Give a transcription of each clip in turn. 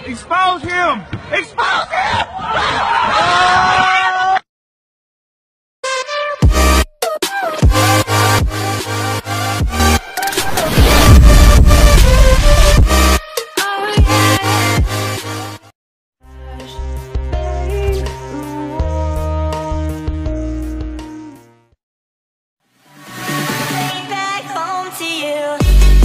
Expose him! Expose him! Back home to you.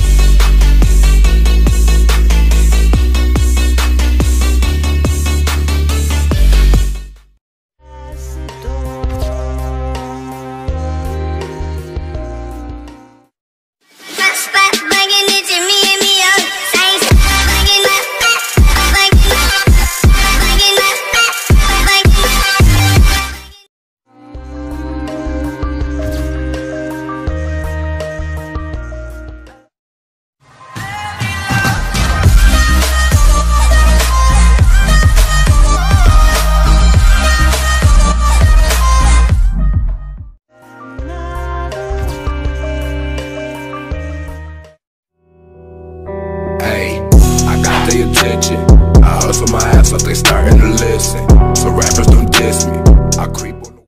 Their attention. I hustle my ass up, they starting to listen. So rappers don't diss me. I creep on